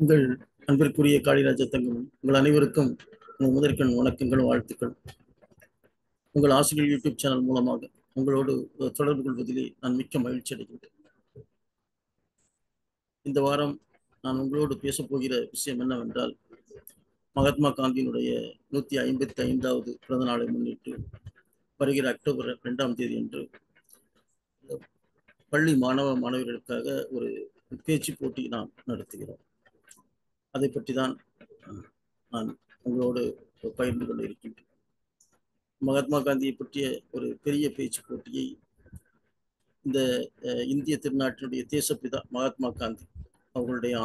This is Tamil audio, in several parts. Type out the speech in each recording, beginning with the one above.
உங்கள் அன்பிற்குரிய காளிராஜ தங்கம், உங்கள் அனைவருக்கும் முதற்கண் வணக்கங்களும் வாழ்த்துக்கள். உங்கள் ஆசிரியர் யூடியூப் சேனல் மூலமாக உங்களோடு தொடர்பு கொள்வதிலே நான் மிக்க மகிழ்ச்சி அடைகின்றேன். இந்த வாரம் நான் உங்களோடு பேசப்போகிற விஷயம் என்னவென்றால், மகாத்மா காந்தியினுடைய 155வது பிறந்த நாளை முன்னிட்டு வருகிற அக்டோபர் 2ஆம் தேதி அன்று பள்ளி மாணவர்களுக்காக ஒரு பேச்சு போட்டி நாம் நடத்துகிறோம். அதை பற்றி தான் நான் உங்களோடு பகிர்ந்து கொண்டு இருக்கின்றேன். மகாத்மா காந்தியை பற்றிய ஒரு பெரிய பேச்சு போட்டியை இந்த இந்திய திருநாட்டினுடைய தேசப்பிதா மகாத்மா காந்தி அவர்களுடைய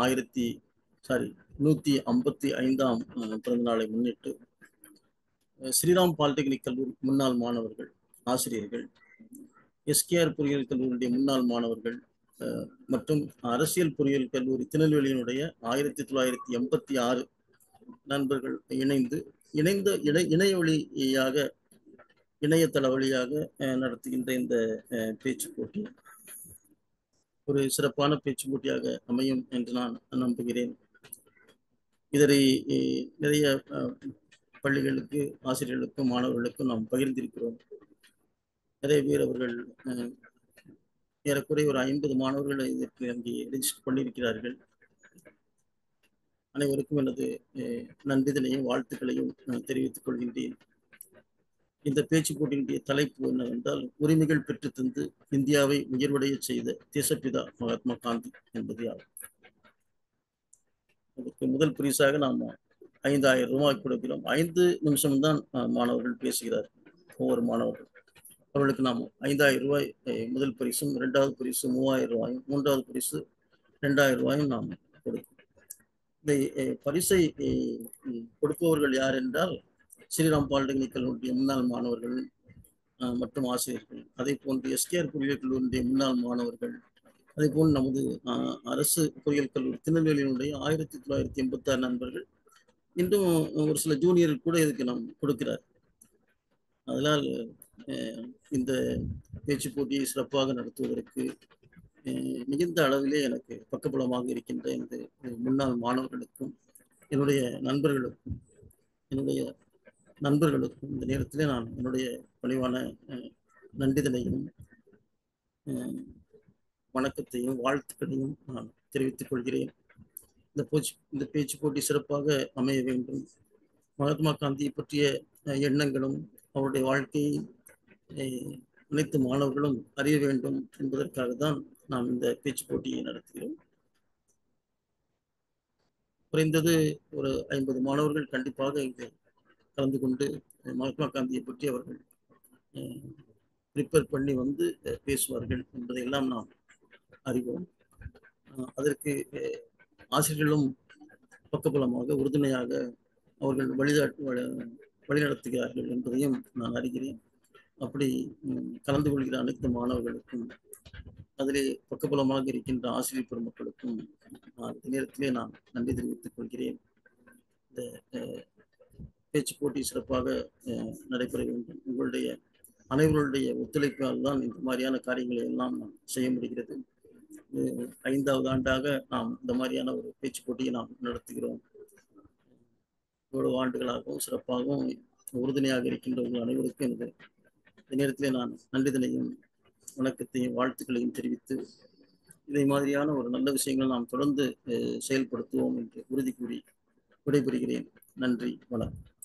155ஆம் பிறந்த நாளை முன்னிட்டு ஸ்ரீராம் பாலிடெக்னிக் கல்லூரி முன்னாள் மாணவர்கள், ஆசிரியர்கள், எஸ்கேஆர் பொறியியல் கல்லூரியுடைய முன்னாள் மாணவர்கள் மற்றும் அரசியல் பொறியியல் கல்லூரி திருநெல்வேலியினுடைய 1986 நண்பர்கள் இணைந்த இணைய வழியாக இணையதள வழியாக நடத்துகின்ற இந்த பேச்சு போட்டி ஒரு சிறப்பான பேச்சு போட்டியாக அமையும் என்று நான் நம்புகிறேன். இதனை நிறைய பள்ளிகளுக்கு, ஆசிரியர்களுக்கும், மாணவர்களுக்கும் நாம் பகிர்ந்திருக்கிறோம். நிறைய பேர் அவர்கள் ஏறக்குறைய ஒரு 50 மாணவர்கள் இதற்கு அங்கே ரெஜிஸ்டர் பண்ணியிருக்கிறார்கள். அனைவருக்கும் எனது நன்றிதனையும் வாழ்த்துக்களையும் தெரிவித்துக் கொள்கின்றேன். இந்த பேச்சு போட்டியினுடைய தலைப்பு என்னவென்றால், உரிமைகள் பெற்று தந்து இந்தியாவை உயர்வடைய செய்த தேசப்பிதா மகாத்மா காந்தி என்பது ஆகும். அதுக்கு முதல் பரிசாக நாம் 5000 ரூபாய் கொடுக்கிறோம். 5 நிமிஷம்தான் மாணவர்கள் பேசுகிறார். ஒவ்வொரு மாணவர்கள் அவர்களுக்கு நாம் 5000 ரூபாய் முதல் பரிசும், 2வது பரிசு 3000 ரூபாயும், 3வது பரிசு 2000 ரூபாயும் நாம் கொடுக்கிறோம். இந்த பரிசை கொடுப்பவர்கள் யார் என்றால், ஸ்ரீராம் பாலிடெக்னிக் கல்லூரியுடைய முன்னாள் மாணவர்கள் மற்றும் ஆசிரியர்கள், அதே போன்று எஸ்கேஆர் பொறியியல் கல்லூரியுடைய முன்னாள் மாணவர்கள், அதே போல் நமது அரசு பொறியியல் கல்லூரி திருநெல்வேலியினுடைய 1986 நண்பர்கள், இன்னும் ஒரு சில ஜூனியர்கள் கூட இதுக்கு நாம் கொடுக்கிறார். அதனால் இந்த பேச்சு போட்டியை சிறப்பாக நடத்துவதற்கு மிகுந்த அளவிலே எனக்கு பக்கபலமாக இருக்கின்ற எனது முன்னாள் மாணவர்களுக்கும், என்னுடைய நண்பர்களுக்கும் இந்த நேரத்திலே நான் என்னுடைய பணிவான நன்றிதனையும் வணக்கத்தையும் வாழ்த்துக்களையும் நான் தெரிவித்துக் கொள்கிறேன். இந்த பேச்சு போட்டி சிறப்பாக அமைய வேண்டும். மகாத்மா காந்தியை பற்றிய எண்ணங்களும் அவருடைய வாழ்க்கையை அனைத்து மாணவர்களும் அறிய வேண்டும் என்பதற்காக தான் நாம் இந்த பேச்சு போட்டியை நடத்துகிறோம். குறைந்தது ஒரு 50 மாணவர்கள் கண்டிப்பாக இங்கு கலந்து கொண்டு மகாத்மா காந்தியை பற்றி அவர்கள் ப்ரிப்பேர் பண்ணி வந்து பேசுவார்கள் என்பதையெல்லாம் நாம் அறிவோம். அதற்கு ஆசிரியர்களும் பக்கபலமாக, உறுதுணையாக அவர்கள் வழிநடத்துகிறார்கள் என்பதையும் நான் அறிகிறேன். அப்படி கலந்து கொள்கிற அனைத்து மாணவர்களுக்கும், அதிலே பக்கபலமாக இருக்கின்ற ஆசிரியர் பெருமக்களுக்கும் இந்த நேரத்திலே நான் நன்றி தெரிவித்துக் கொள்கிறேன். இந்த பேச்சு போட்டி சிறப்பாக நடைபெற வேண்டும். உங்களுடைய அனைவருடைய ஒத்துழைப்பால் தான் இந்த மாதிரியான காரியங்களை எல்லாம் நாம் செய்ய முடிகிறது. 5வது ஆண்டாக நாம் இந்த மாதிரியான ஒரு பேச்சு போட்டியை நாம் நடத்துகிறோம். இவ்வளவு ஆண்டுகளாகவும் சிறப்பாகவும் உறுதுணையாக இருக்கின்றவர்கள் அனைவருக்கும் இந்த நேரத்திலே நான் நன்றிதனையும் வணக்கத்தையும் வாழ்த்துக்களையும் தெரிவித்து, இதை மாதிரியான ஒரு நல்ல விஷயங்களை நாம் தொடர்ந்து செயல்படுத்துவோம் என்று உறுதி கூறி விடைபெறுகிறேன். நன்றி, வணக்கம்.